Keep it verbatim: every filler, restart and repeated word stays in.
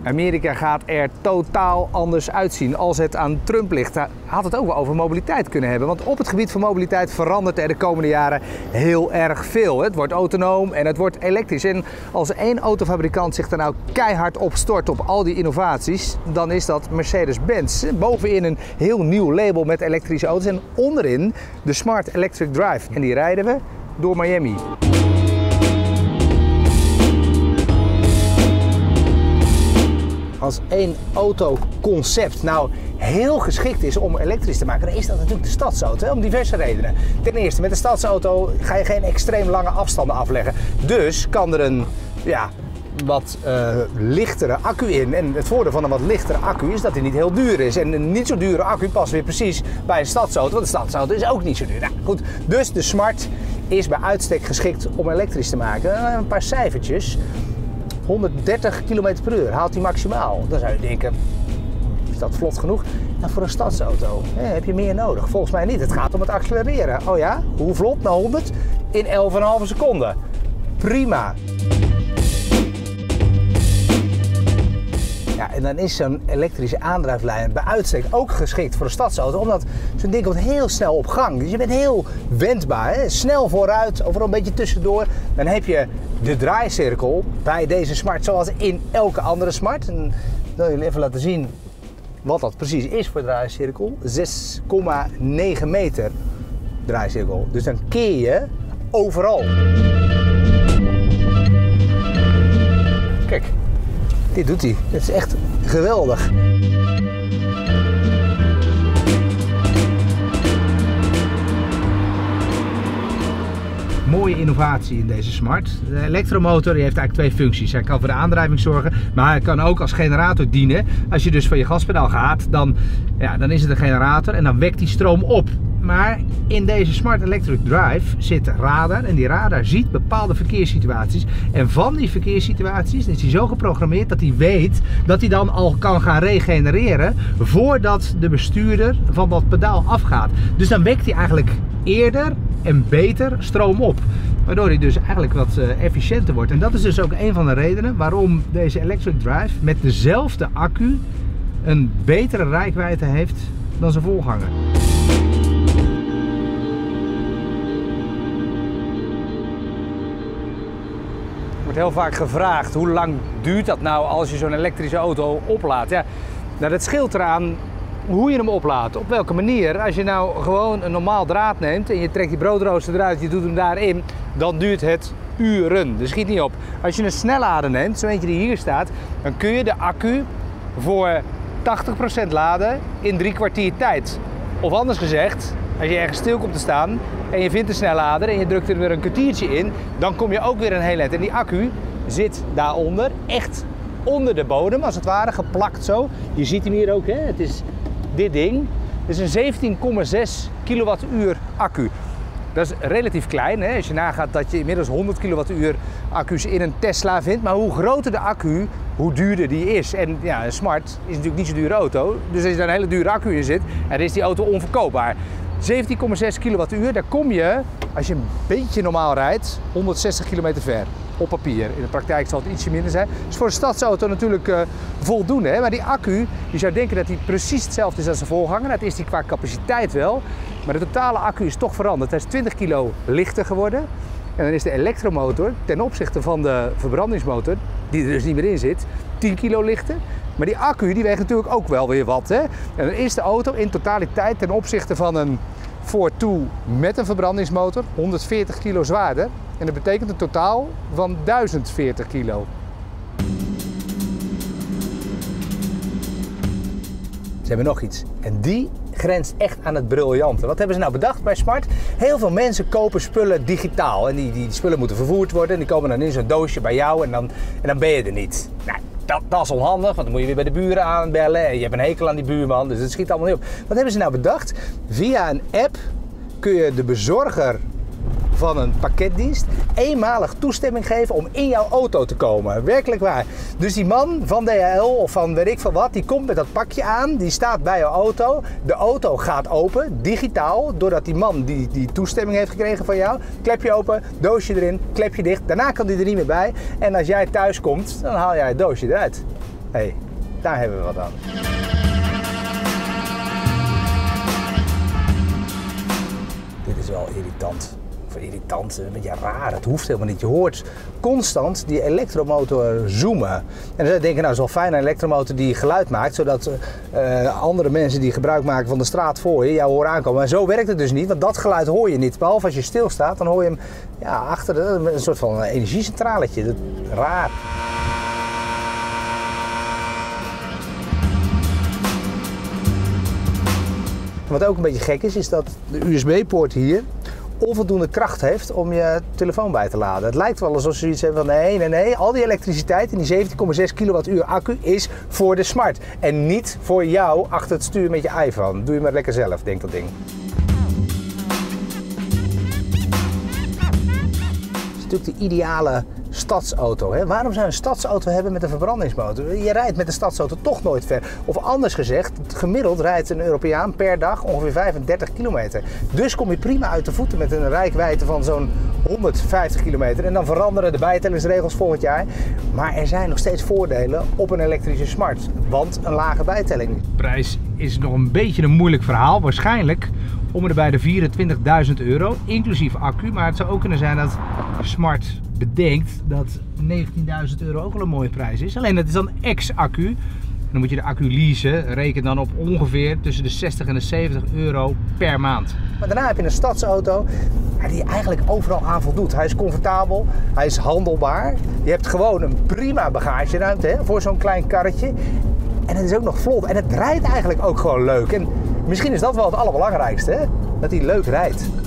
Amerika gaat er totaal anders uitzien als het aan Trump ligt. Hij had het ook wel over mobiliteit kunnen hebben. Want op het gebied van mobiliteit verandert er de komende jaren heel erg veel. Het wordt autonoom en het wordt elektrisch. En als één autofabrikant zich er nou keihard op stort op al die innovaties, dan is dat Mercedes-Benz. Bovenin een heel nieuw label met elektrische auto's en onderin de Smart Electric Drive. En die rijden we door Miami. Als één autoconcept nou heel geschikt is om elektrisch te maken, dan is dat natuurlijk de stadsauto, hè? Om diverse redenen. Ten eerste, met de stadsauto ga je geen extreem lange afstanden afleggen. Dus kan er een ja, wat uh, lichtere accu in. En het voordeel van een wat lichtere accu is dat hij niet heel duur is. En een niet zo dure accu past weer precies bij een stadsauto, want de stadsauto is ook niet zo duur. Nou goed, dus de Smart is bij uitstek geschikt om elektrisch te maken. Een paar cijfertjes. honderddertig kilometer per uur haalt hij maximaal. Dan zou je denken, is dat vlot genoeg? Nou, voor een stadsauto hè, heb je meer nodig. Volgens mij niet. Het gaat om het accelereren. Oh ja? Hoe vlot? Naar honderd? In elf komma vijf seconden. Prima. Ja, en dan is zo'n elektrische aandrijflijn bij uitstek ook geschikt voor een stadsauto, omdat zo'n ding komt heel snel op gang. Dus je bent heel wendbaar, hè? Snel vooruit, overal een beetje tussendoor. Dan heb je de draaicirkel bij deze Smart, zoals in elke andere Smart. En ik wil jullie even laten zien wat dat precies is voor draaicirkel. zes komma negen meter draaicirkel. Dus dan keer je overal. Kijk. Dit doet hij. Het is echt geweldig. Mooie innovatie in deze Smart. De elektromotor die heeft eigenlijk twee functies. Hij kan voor de aandrijving zorgen, maar hij kan ook als generator dienen. Als je dus van je gaspedaal gaat, dan, ja, dan is het een generator en dan wekt die stroom op. Maar in deze Smart Electric Drive zit radar en die radar ziet bepaalde verkeerssituaties. En van die verkeerssituaties is hij zo geprogrammeerd dat hij weet dat hij dan al kan gaan regenereren voordat de bestuurder van dat pedaal afgaat. Dus dan wekt hij eigenlijk eerder en beter stroom op. Waardoor hij dus eigenlijk wat uh, efficiënter wordt. En dat is dus ook een van de redenen waarom deze Electric Drive met dezelfde accu een betere reikwijdte heeft dan zijn voorganger. Er wordt heel vaak gevraagd, hoe lang duurt dat nou als je zo'n elektrische auto oplaadt? Ja, nou, dat scheelt eraan hoe je hem oplaadt, op welke manier. Als je nou gewoon een normaal draad neemt en je trekt die broodrooster eruit, je doet hem daarin, dan duurt het uren. Dus schiet niet op. Als je een snellader neemt, zo eentje die hier staat, dan kun je de accu voor tachtig procent laden in drie kwartier tijd. Of anders gezegd, als je ergens stil komt te staan en je vindt een snellader en je drukt er weer een kwartiertje in, dan kom je ook weer een heel eind. En die accu zit daaronder, echt onder de bodem als het ware, geplakt zo. Je ziet hem hier ook, hè? Het is dit ding. Het is een zeventien komma zes kilowattuur accu. Dat is relatief klein, hè? Als je nagaat dat je inmiddels honderd kilowattuur accu's in een Tesla vindt. Maar hoe groter de accu, hoe duurder die is. En ja, een Smart is natuurlijk niet zo'n dure auto. Dus als je daar een hele dure accu in zit, dan is die auto onverkoopbaar. zeventien komma zes kilowattuur, daar kom je, als je een beetje normaal rijdt, honderdzestig kilometer ver. Op papier. In de praktijk zal het ietsje minder zijn. Dat is voor een stadsauto natuurlijk uh, voldoende. Hè? Maar die accu, je zou denken dat die precies hetzelfde is als de voorganger. Dat is die qua capaciteit wel. Maar de totale accu is toch veranderd. Hij is twintig kilo lichter geworden. En dan is de elektromotor ten opzichte van de verbrandingsmotor, die er dus niet meer in zit, tien kilo lichter. Maar die accu die weegt natuurlijk ook wel weer wat. Hè? En dan is de auto in totaliteit ten opzichte van een Ford Two met een verbrandingsmotor honderdveertig kilo zwaarder. En dat betekent een totaal van duizend veertig kilo. Ze hebben nog iets. En die grenst echt aan het briljante. Wat hebben ze nou bedacht bij Smart? Heel veel mensen kopen spullen digitaal. En die, die spullen moeten vervoerd worden. En die komen dan in zo'n doosje bij jou en dan, en dan ben je er niet. Nou, dat, dat is onhandig, want dan moet je weer bij de buren aanbellen. En je hebt een hekel aan die buurman, dus het schiet allemaal niet op. Wat hebben ze nou bedacht? Via een app kun je de bezorger van een pakketdienst eenmalig toestemming geven om in jouw auto te komen. Werkelijk waar. Dus die man van D H L of van weet ik veel wat, die komt met dat pakje aan, die staat bij jouw auto. De auto gaat open, digitaal, doordat die man die, die toestemming heeft gekregen van jou. Klep je open, doosje erin, klep je dicht. Daarna kan die er niet meer bij. En als jij thuis komt, dan haal jij het doosje eruit. Hé, hey, daar hebben we wat aan. Dit is wel irritant. Of irritant, een beetje raar. Het hoeft helemaal niet. Je hoort constant die elektromotor zoomen. En dan zou je denken, nou, het is wel fijn een elektromotor die geluid maakt, zodat uh, andere mensen die gebruik maken van de straat voor je jou horen aankomen. Maar zo werkt het dus niet, want dat geluid hoor je niet. Behalve als je stilstaat, dan hoor je hem ja, achter de, een soort van energiecentraletje. Dat, raar. Wat ook een beetje gek is, is dat de U S B-poort hier onvoldoende kracht heeft om je telefoon bij te laden. Het lijkt wel alsof ze zoiets hebben van nee, nee, nee. Al die elektriciteit in die zeventien komma zes kilowattuur accu is voor de smart. En niet voor jou achter het stuur met je iPhone. Doe je maar lekker zelf, denk dat ding. Het is natuurlijk de ideale stadsauto. Hè? Waarom zou je een stadsauto hebben met een verbrandingsmotor? Je rijdt met een stadsauto toch nooit ver. Of anders gezegd, gemiddeld rijdt een Europeaan per dag ongeveer vijfendertig kilometer. Dus kom je prima uit de voeten met een rijkwijde van zo'n honderdvijftig kilometer. En dan veranderen de bijtellingsregels volgend jaar. Maar er zijn nog steeds voordelen op een elektrische smart. Want een lage bijtelling. De prijs is nog een beetje een moeilijk verhaal. Waarschijnlijk om en bij de vierentwintigduizend euro, inclusief accu. Maar het zou ook kunnen zijn dat Smart bedenkt dat negentienduizend euro ook wel een mooie prijs is. Alleen dat is dan ex-accu. Dan moet je de accu leasen. Reken dan op ongeveer tussen de zestig en de zeventig euro per maand. Maar daarna heb je een stadsauto die eigenlijk overal aan voldoet. Hij is comfortabel, hij is handelbaar. Je hebt gewoon een prima bagageruimte hè, voor zo'n klein karretje. En het is ook nog vlot. En het rijdt eigenlijk ook gewoon leuk. En misschien is dat wel het allerbelangrijkste, hè? Dat hij leuk rijdt.